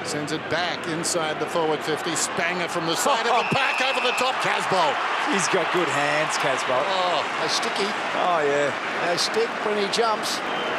Sends it back inside the forward 50. Spanger from the side of the pack over the top. Casboult. He's got good hands, Casboult. Oh, a sticky. Oh, yeah. A stick when he jumps.